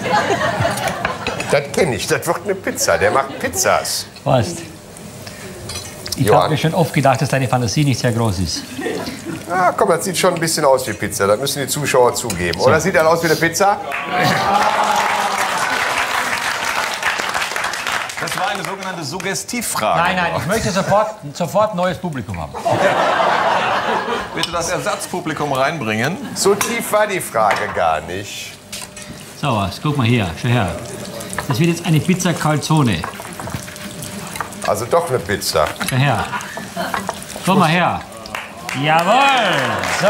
Das kenne ich. Das wird eine Pizza. Der macht Pizzas. Horst. Ich Johann. habe mir schon oft gedacht, dass deine Fantasie nicht sehr groß ist. Ah, komm, das sieht schon ein bisschen aus wie Pizza. Das müssen die Zuschauer zugeben. Oder sieht das aus wie eine Pizza? Das war eine sogenannte Suggestivfrage. Nein, nein, ich möchte sofort, sofort neues Publikum haben. Bitte das Ersatzpublikum reinbringen. So tief war die Frage gar nicht. So, was, guck mal hier, schau her. Das wird jetzt eine Pizza Calzone. Also doch eine Pizza. Schau her. Guck mal her. Jawohl. So.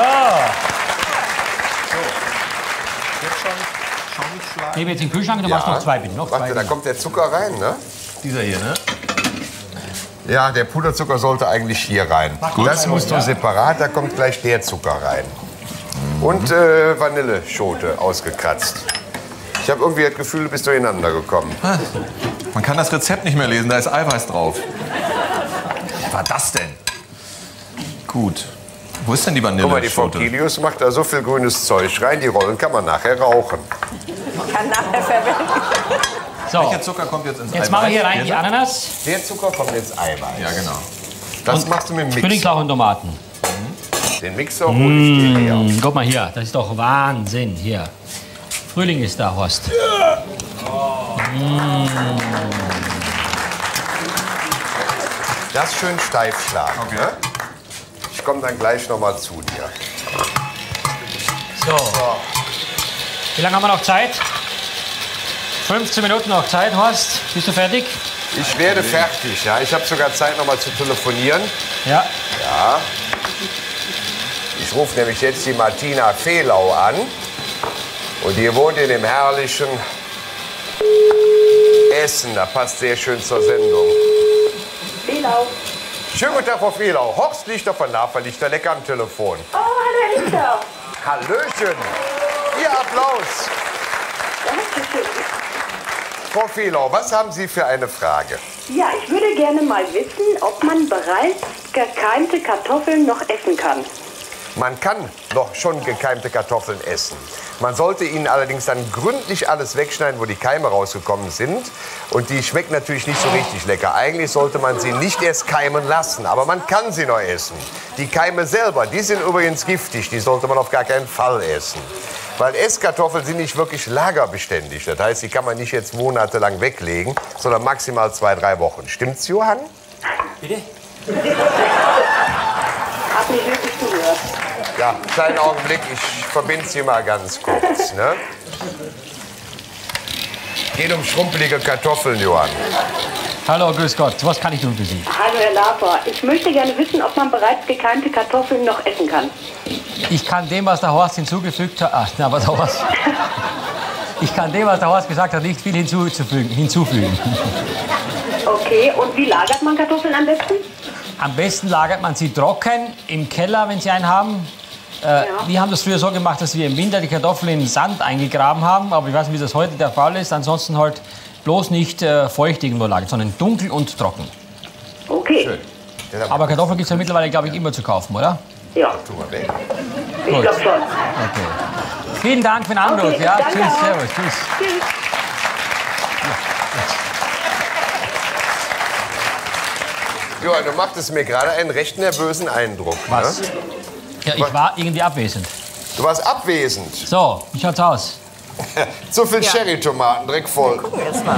Nehmen wir jetzt in den Kühlschrank, du machst noch zwei bitte. Noch zwei. Warte, da kommt der Zucker rein, ne? Dieser hier, ne? Ja, der Puderzucker sollte eigentlich hier rein. Gut. Das musst du Ja. separat, da kommt gleich der Zucker rein. Und äh, Vanilleschote ausgekratzt. Ich habe irgendwie das Gefühl, du bist durcheinander gekommen. Man kann das Rezept nicht mehr lesen, da ist Eiweiß drauf. Was war das denn? Gut. Wo ist denn die Guck mal, die Frau Vanilleschote? Kilius macht da so viel grünes Zeug rein, die Rollen kann man nachher rauchen. Kann nachher verwenden. So, Welcher Zucker kommt jetzt ins Eiweiß? jetzt machen wir hier rein die Hier? Ananas, Der Zucker kommt ins Eiweiß. Ja, genau. Das machst du mit dem Mixer. Frühlingslauch und Tomaten. Den Mixer hol ich dir her. Hm, guck mal hier, das ist doch Wahnsinn hier. Frühling ist da, Horst. Das schön steif schlagen. Okay. Ne? Ich komme dann gleich noch mal zu dir. So. Wie lange haben wir noch Zeit? fünfzehn Minuten noch Zeit, Horst. Bist du fertig? Ich werde fertig. Ja. Ich habe sogar Zeit, noch mal zu telefonieren. Ja. Ja. Ich rufe nämlich jetzt die Martina Fehlau an. Und die wohnt in dem herrlichen Essen. Da passt sehr schön zur Sendung. Fehlau. Schönen guten Tag, Frau Fehlau. Horst Lichter von Naferlichter, lecker am Telefon. Oh, hallo, Herr Lichter. Hallöchen. Ihr Applaus. Dankeschön. Frau Fehlau, was haben Sie für eine Frage? Ja, ich würde gerne mal wissen, ob man bereits gekeimte Kartoffeln noch essen kann. Man kann noch schon gekeimte Kartoffeln essen. Man sollte ihnen allerdings dann gründlich alles wegschneiden, wo die Keime rausgekommen sind. Und die schmecken natürlich nicht so richtig lecker. Eigentlich sollte man sie nicht erst keimen lassen, aber man kann sie noch essen. Die Keime selber, die sind übrigens giftig, die sollte man auf gar keinen Fall essen. Weil Esskartoffeln sind nicht wirklich lagerbeständig. Das heißt, die kann man nicht jetzt monatelang weglegen, sondern maximal zwei, drei Wochen. Stimmt's, Johann? Bitte? Hab nicht wirklich zugehört. Ja, kleinen Augenblick, ich verbinde Sie mal ganz kurz. Ne? Geht um schrumpelige Kartoffeln, Johann. Hallo, grüß Gott. Was kann ich tun für Sie? Hallo, Herr Lafer. Ich möchte gerne wissen, ob man bereits gekeimte Kartoffeln noch essen kann. Ich kann dem, was der Horst hinzugefügt hat... Ach, na, was der Horst... Ich kann dem, was der Horst gesagt hat, nicht viel hinzufügen. hinzufügen. Okay, und wie lagert man Kartoffeln am besten? Am besten lagert man sie trocken im Keller, wenn Sie einen haben. Äh, Ja. Wir haben das früher so gemacht, dass wir im Winter die Kartoffeln in den Sand eingegraben haben. Aber ich weiß nicht, wie das heute der Fall ist. Ansonsten halt bloß nicht äh, feucht irgendwo lagern, sondern dunkel und trocken. Okay. Schön. Aber Kartoffeln gibt es ja mittlerweile, glaube ich, immer zu kaufen, oder? Ja, Tu mal weg. ich Gut. glaube schon. Okay. Vielen Dank für den Anruf. Okay, ja, danke tschüss, auch. servus, tschüss. Tschüss. Johann, du machtest mir gerade einen recht nervösen Eindruck. Was? Ne? Ja, ich war irgendwie abwesend. Du warst abwesend. So, wie schaut's aus? Zu viel Cherry-Tomaten, direkt voll. Gucken wir jetzt mal.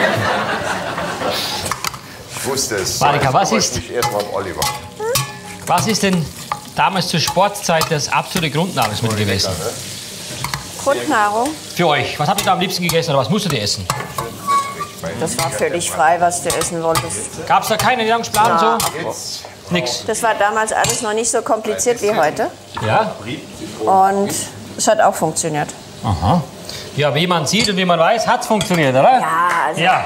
Ich wusste es. Marika, Jetzt was kümmere ich ist- mich erst mal um Oliver. Was ist denn damals zur Sportzeit das absolute Grundnahrungsmittel gewesen? Grundnahrung. Für euch. Was habt ihr da am liebsten gegessen oder was musstet ihr essen? Das war völlig frei, was du essen wolltest. Gab's da keinen Ernährungsplan und so? Jetzt Nix. Das war damals alles noch nicht so kompliziert wie heute. Ja? Und es hat auch funktioniert. Aha. Ja, wie man sieht und wie man weiß, hat's funktioniert, oder? Ja, also Ja.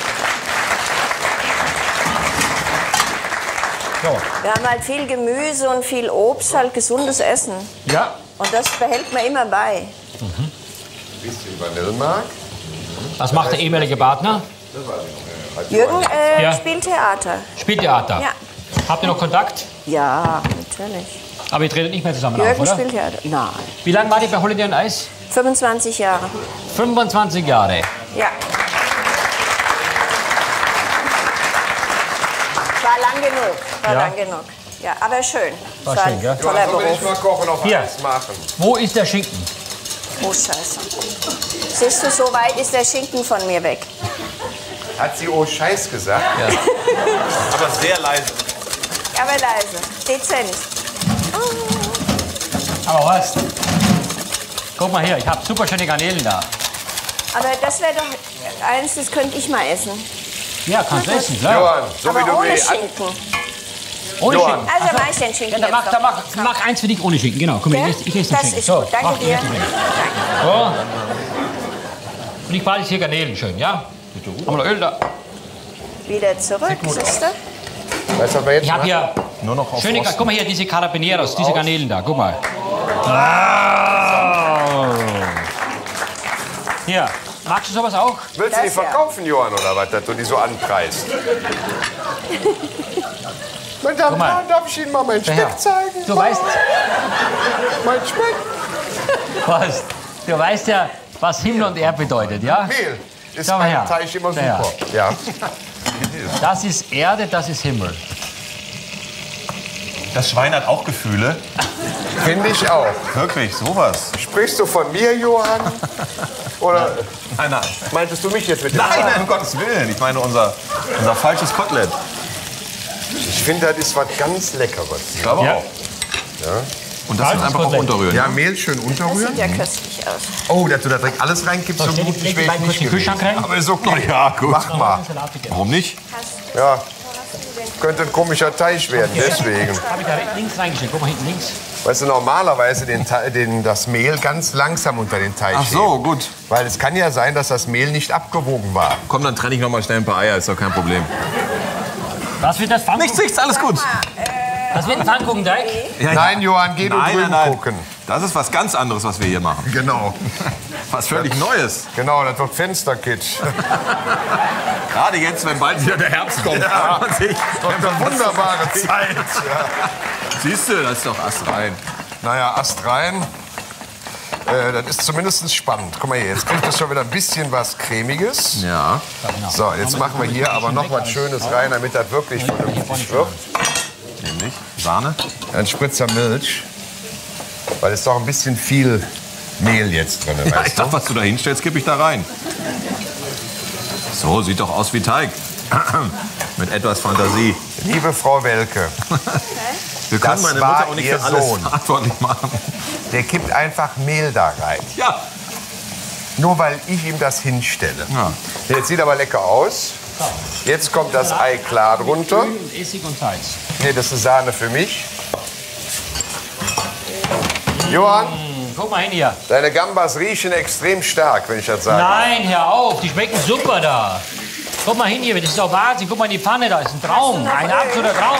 So. wir haben halt viel Gemüse und viel Obst, halt gesundes Essen. Ja. Und das behält man immer bei. ein bisschen Vanillemark. Was macht der ehemalige Partner? Jürgen äh, Ja. spielt Theater. Spieltheater. Ja. Habt ihr noch Kontakt? Ja, natürlich. Aber ihr tretet nicht mehr zusammen auf, Jürgen oder? spielt Theater. Nein. Wie lange war die bei Holiday on Ice? fünfundzwanzig Jahre. fünfundzwanzig Jahre. Ja. War lang genug. War Ja. lang genug. Ja, aber schön. War Es war schön, ein gell? toller So will ich Beruf. mal kochen auf Hier. Eis machen. Wo ist der Schinken? Oh, Scheiße. Siehst du, so weit ist der Schinken von mir weg. Hat sie oh Scheiß gesagt? Aber sehr leise. Aber leise. Dezent. Aber was? Guck mal hier, ich habe super schöne Garnelen da. Aber das wäre doch eins, das könnte ich mal essen. Ja, kannst du essen, klar. Johann, so wie Aber du ohne mir an Schinken. Ohne Johann. Schinken. Also Ach so. mach ich den Schinken Ja, dann jetzt mach, dann doch. mach, mach eins für dich ohne Schinken. Genau, komm, Ja? ich, esse- ich esse den Das Schinken. ist So, gut. Danke mach, dir. ich esse den Schinken. Danke. So. Und ich bade jetzt hier Garnelen schön, ja? Haben wir noch Öl da? Wieder zurück, siehst du? Weißt du, was wir jetzt Ich habe machen? hier Nur noch auf schöne, Rosten. guck mal hier, diese Carabineros, diese Garnelen da, guck mal. Wow. Hier, magst du sowas auch? Willst du die Das ja. verkaufen, Johann, oder was, dass du die so anpreist? Meine Damen und mal. Herren, darf ich Ihnen mal meinen Ja. Speck zeigen? Du weißt, Mein Speck? was, du weißt ja, was Himmel und Erde bedeutet, ja? Mehl ist Schau mal her. beim Teich immer Schau her. super. Ja. Das ist Erde, das ist Himmel. Das Schwein hat auch Gefühle. Finde ich auch. Wirklich, sowas. Sprichst du von mir, Johann? Oder Nein, nein. meintest du mich jetzt mit dem Nein, Schwein? nein, um Gottes Willen. Ich meine unser, unser falsches Kotelett. Ich finde, das ist was ganz Leckeres. Ich glaube Ja. auch. Und das Falsches einfach auch Kotelett. unterrühren. Ja, Mehl schön Das unterrühren. sieht ja köstlich aus. Oh, dass du da direkt alles reinkippst, so stell die- gut leg die wäre ich beiden kurz nicht in den Kühlschrank gewesen. rein. Aber ist okay. Ja, gut. Mach mal. Warum nicht? Ja, könnte ein komischer Teig werden, deswegen. Habe ich da links reingestellt. Guck mal hinten links. Weißt du, normalerweise den, Te- den, das Mehl ganz langsam unter den Teig Ach so, heben. gut. Weil es kann ja sein, dass das Mehl nicht abgewogen war. Komm, dann trenne ich noch mal schnell ein paar Eier, ist doch kein Problem. Was wird das Pfannkuchen? Nichts, nichts, alles gut. Das wird ein Pfannkuchenteig? Ja, ja. Nein, Johann, geh du Nein, drüben nein, nein. gucken. Das ist was ganz anderes, was wir hier machen. Genau. Was völlig Neues. Genau, das wird Fensterkit. Gerade jetzt, wenn bald wieder der Herbst kommt. Ja. fragt man sich, Das ist eine wunderbare Zeit. Ja. Siehst du, das ist doch Ast rein. Naja, Ast rein. Äh, das ist zumindest spannend. Guck mal hier, jetzt kriegt das schon wieder ein bisschen was Cremiges. Ja. So, jetzt machen wir hier aber noch was Schönes rein, damit das wirklich vernünftig wird. Nämlich Sahne. Ein Spritzer Milch. Weil es ist doch ein bisschen viel Mehl jetzt drin, Ja, ich weißt du? dachte, was du da hinstellst, kippe ich da rein. So, sieht doch aus wie Teig. Mit etwas Fantasie. Liebe Frau Welke, Wir können Das meine war Mutter auch nicht ihr für alles Sohn. verantwortlich machen. der kippt einfach Mehl da rein. Ja. Nur weil ich ihm das hinstelle. Ja. Jetzt sieht aber lecker aus. Jetzt kommt das Ei klar drunter. Öl und Essig und Salz. Nee, das ist Sahne für mich. Johann, Guck mal hin hier. deine Gambas riechen extrem stark, wenn ich das sage. Nein, hör auf, die schmecken super da. Guck mal hin hier, das ist doch Wahnsinn. Guck mal in die Pfanne, da ist ein Traum, ein absoluter Traum.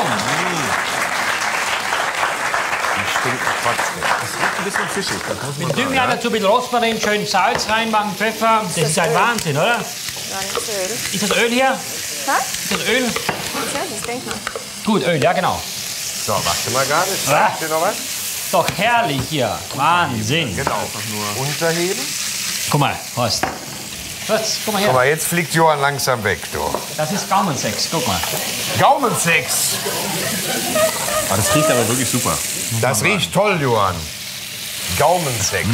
Die stinken trotzdem. Ein bisschen fischig. Das muss man Mit Dünger dazu, ein bisschen Rosmarin, schön Salz reinmachen, Pfeffer. Das ist ein Wahnsinn, oder? Ist das Öl hier? Ist das Öl? Ich denke mal. Gut, Öl, ja genau. So, warte mal gerade. Zeig dir noch was? Doch herrlich hier. Wahnsinn. Genau. Unterheben. Guck mal, Horst. Horst, guck mal Guck her. mal, jetzt fliegt Johann langsam weg, du. Das ist Gaumensex, guck mal. Gaumensex. Ah, das riecht aber wirklich super. Das riecht toll, Johann. Gaumensex.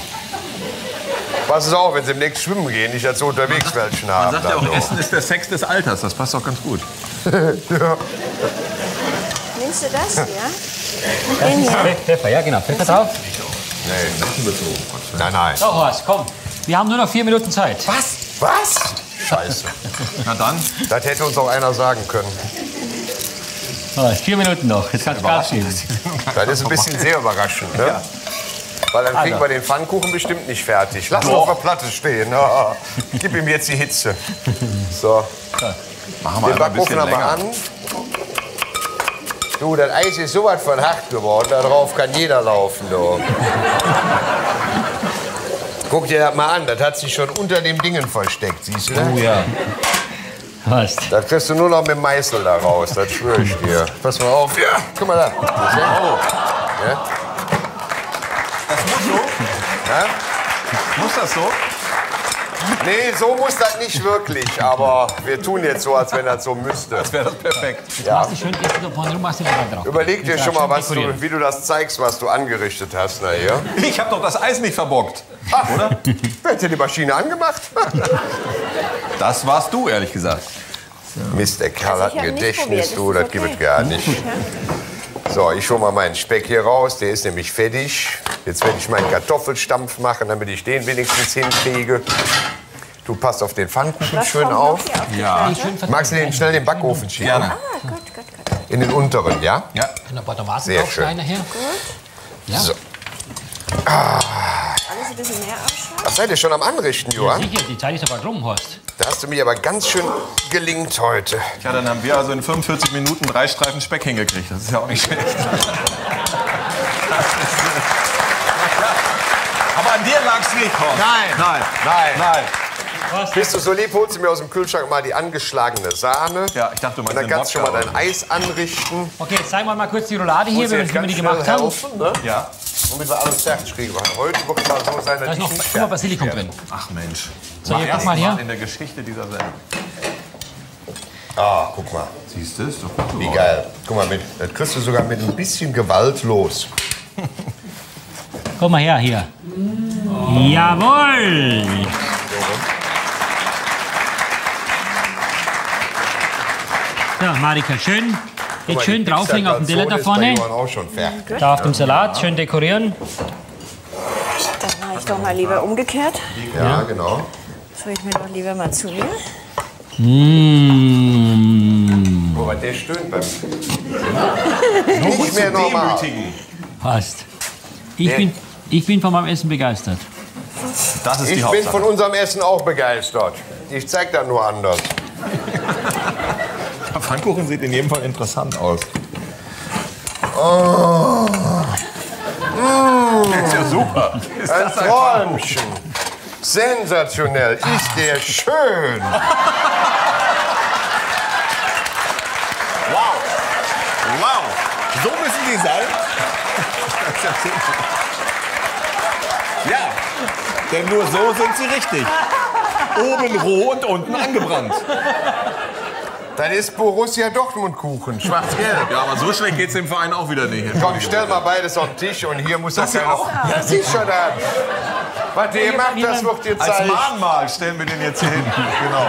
Pass auf, wenn Sie demnächst schwimmen gehen, nicht dazu unterwegs welchen Man haben. sagt ja dann, auch, du. Essen ist der Sex des Alters. Das passt doch ganz gut. Ja. Nimmst du das, ja? Das ist Pfeffer, ja genau. Pfeffer drauf. Nee. Nein, nein. So, Horst, komm. Wir haben nur noch vier Minuten Zeit. Was? Was? Scheiße. Na dann. Das hätte uns auch einer sagen können. Horst, vier Minuten noch. Jetzt kannst du Gas geben. Das ist ein bisschen sehr überraschend, ne? Weil dann kriegen Also. wir den Pfannkuchen bestimmt nicht fertig. Lass ihn auf der Platte stehen. Ja. Gib ihm jetzt die Hitze. So, Machen wir den einfach ein Backofen bisschen haben wir länger. an. Du, das Eis ist so was von hart geworden, darauf kann jeder laufen, du. Guck dir das mal an, das hat sich schon unter dem Dingen versteckt, siehst du? Oh ja. Horst. Das kriegst du nur noch mit dem Meißel da raus, das schwöre ich dir. Pass mal auf. Ja, guck mal da. Siehst du? Ja? Das muss so? Ja? Muss das so? Nee, so muss das nicht wirklich, aber wir tun jetzt so, als wenn das so müsste. Das wäre das perfekt. Ja. Machst du schön Essig da vorne rum, machst du da drauf. Überleg dir Ja, schon mal, schön was dekorieren. du, wie du das zeigst, was du angerichtet hast nachher. Ich habe doch das Eis nicht verbockt. Ach, oder? Wer hat dir die Maschine angemacht? Das warst du, ehrlich gesagt. Mist, der Kerl hat ich ein hab nicht Gedächtnis, probiert, du, das das ist gibt okay. es gar nicht. So, ich hole mal meinen Speck hier raus, der ist nämlich fertig. Jetzt werde ich meinen Kartoffelstampf machen, damit ich den wenigstens hinkriege. Du passt auf den Pfannkuchen Was schön kommt auf. noch hier auf die Ja. Platte? Magst du den schnell in den Backofen schieben? Gerne. Ah, gut, gut, gut. In den unteren, ja? Ja. Ein paar Tomaten Sehr draufschneiden nachher. Ja. So. Alles ein bisschen mehr ausschauen. Was seid ihr schon am Anrichten, Johann? Sicher, die Zeit ist aber rum, Horst. Da hast du mich aber ganz schön gelingt heute. Ja, dann haben wir also in fünfundvierzig Minuten drei Streifen Speck hingekriegt. Das ist ja auch nicht schlecht. Aber an dir lag's nicht, Horst. Nein. Nein. Nein. Nein. Bist du so lieb, holst du mir aus dem Kühlschrank mal die angeschlagene Sahne. Ja, ich dachte, du Und meinst dann den kannst du schon mal Wodka, dein Eis anrichten. Okay, jetzt zeigen wir mal kurz die Roulade hier, Musst du wie jetzt wir die ganz gemacht schnell haben. helfen, ne? Ja. Damit wir alles fertig kriegen. Weil heute wird es mal so sein, Da dass ist noch ich nicht guck mal, Basilikum drin. Ach Mensch. So, hier, guck mal hier. in der Geschichte dieser Sendung. Ah, guck mal. Siehst du, ist doch gut Wie geworden. geil. Guck mal, mit, das kriegst du sogar mit ein bisschen Gewalt los. Guck mal her, hier. Jawohl! So, Marika, schön. Jetzt schön drauflegen auf dem Teller da vorne. Auch schon fertig. Da auf dem Salat, schön dekorieren. Dann mache ich doch mal lieber umgekehrt. Ja, genau. Das hole ich mir doch lieber mal zu mir. Mmh. Aber der stöhnt bei mir. Nicht mehr normal. Passt. Ich bin, ich bin von meinem Essen begeistert. Das ist die Ich bin von unserem Essen auch begeistert. Ich zeig das nur anders. Der Pfannkuchen sieht in jedem Fall interessant aus. Oh. Der ist ja super. Ist Ein das ein Träumchen. Sensationell. Ist der schön. Wow. Wow. So müssen die sein. Ja, denn nur so sind sie richtig. Oben roh und unten angebrannt. Das ist Borussia Dortmund-Kuchen, schwarz-gelb. Ja, aber so schlecht geht's dem Verein auch wieder nicht. Komm, stell mal beides auf den Tisch und hier muss das, Das ja hier noch... auch? Ja, sicher das. Was ihr macht, das wird dir Als zeigen. Mahnmal stellen wir den jetzt hier hin. Genau.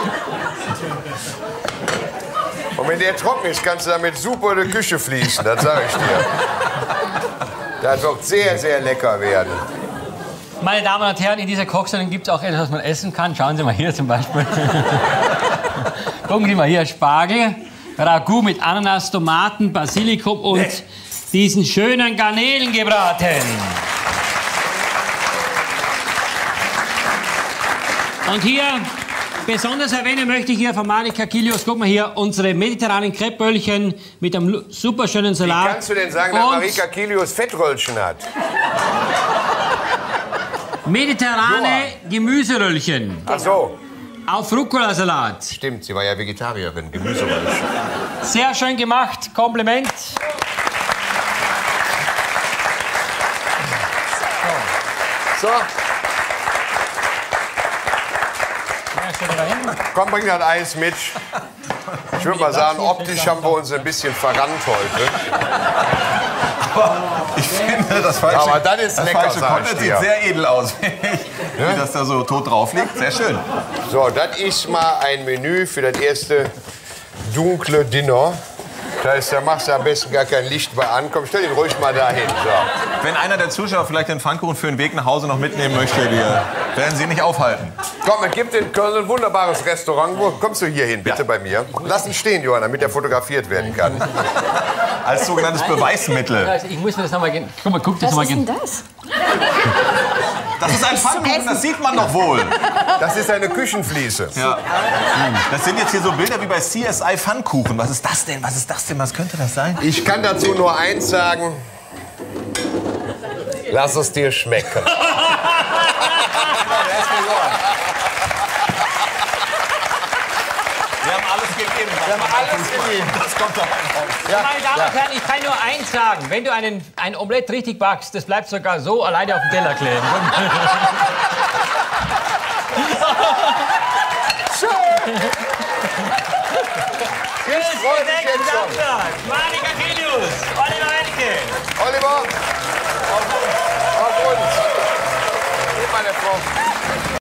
Und wenn der trocken ist, kannst du damit super in die Küche fließen, das sage ich dir. Das wird sehr, sehr lecker werden. Meine Damen und Herren, in dieser Kochsendung gibt es auch etwas, was man essen kann. Schauen Sie mal hier zum Beispiel. Gucken Sie mal hier, Spargel, Ragout mit Ananas, Tomaten, Basilikum und nee. diesen schönen Garnelen gebraten. Und hier besonders erwähnen möchte ich hier von Marika Kilius, guck mal hier, unsere mediterranen Crepe-Böllchen mit einem super schönen Salat. Wie kannst du denn sagen, dass Marika Kilius Fettröllchen hat? Mediterrane Gemüseröllchen. Ach so. Auf Rucola-Salat. Stimmt, sie war ja Vegetarierin, Gemüseröllchen. Sehr schön gemacht, Kompliment. So. Komm, bring das Eis mit. Ich würde mal sagen, optisch haben wir uns ein bisschen verrannt heute. Aber ich finde, das falsche, Aber das ist lecker, falsche sag ich Content dir. sieht sehr edel aus. Wie das da so tot drauf liegt. Sehr schön. So, das ist mal ein Menü für das erste dunkle Dinner. Das heißt, da machst du am besten gar kein Licht bei an. Komm, stell ihn ruhig mal dahin. So. Wenn einer der Zuschauer vielleicht den Pfannkuchen für den Weg nach Hause noch mitnehmen möchte, wir werden Sie nicht aufhalten. Komm, es gibt in Köln ein wunderbares Restaurant. Wo kommst du hier hin, bitte, Ja. bei mir? Lass ihn stehen, Johann, damit er fotografiert werden kann. Als sogenanntes Beweismittel. Also ich muss mir das nochmal gehen. Guck mal, guck das Was mal ist denn gehen. das? Das ist ein Pfannkuchen, das sieht man doch wohl. Das ist eine Küchenfliese. Ja. Das sind jetzt hier so Bilder wie bei C S I Pfannkuchen. Was ist das denn? Was ist das denn? Was könnte das sein? Ich kann dazu nur eins sagen. Lass es dir schmecken. Wir haben alles gegeben. Wir haben alles gegeben. Das kommt doch raus. Ja, Meine Damen ja. und Herren, ich kann nur eins sagen. Wenn du einen, ein Omelett richtig backst, das bleibt sogar so alleine auf dem Teller kleben. Schön. Ich freue mich jetzt schon. Marika Kilius, Oliver Welke. Oliver, auf uns. Auf uns. Gib meine Frau.